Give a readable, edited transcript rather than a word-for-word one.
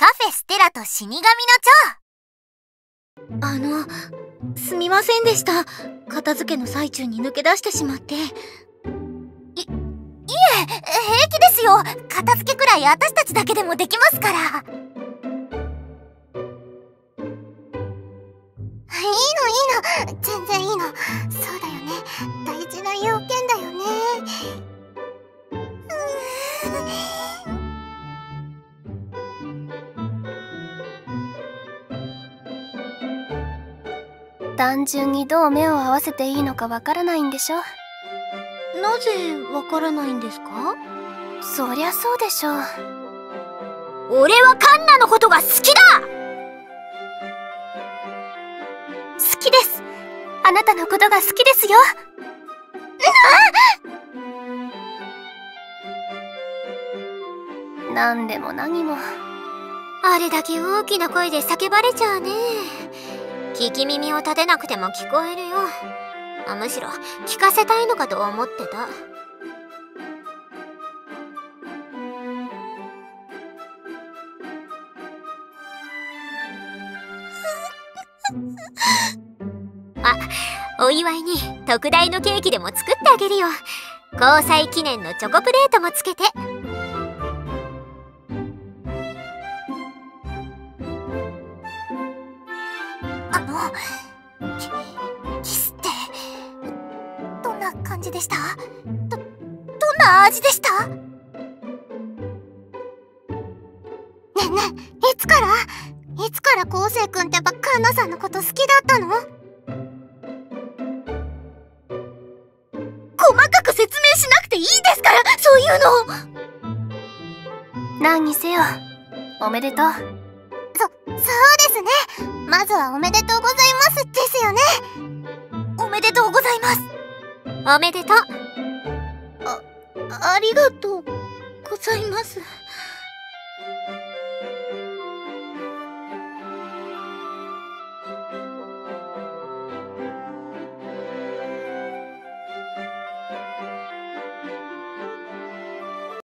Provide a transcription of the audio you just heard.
カフェステラと死神の蝶。 すみませんでした。片付けの最中に抜け出してしまって。 いえ、平気ですよ。片付けくらい私たちだけでもできますから。いいの、全然いいの。そうだよね、大事な要件だよね。 単純にどう目を合わせていいのかわからないんでしょ。 なぜわからないんですか？ そりゃそうでしょう。 俺はカンナのことが好きだ。 好きです。あなたのことが好きですよ。なんでも何も。 あれだけ大きな声で叫ばれちゃうね。聞き耳を立てなくても聞こえるよ。むしろ聞かせたいのかと思ってた。お祝いに特大のケーキでも作ってあげるよ。交際記念のチョコプレートもつけて。キスってどんな感じでした？どんな味でした？ねえ、いつから昴生君ってばカンナさんのこと好きだったの？細かく説明しなくていいですから、そういうの。 何にせよおめでとう。 そうですね。まずはおめでとうございますですよね。おめでとうございます。おめでとう。 ありがとうございます。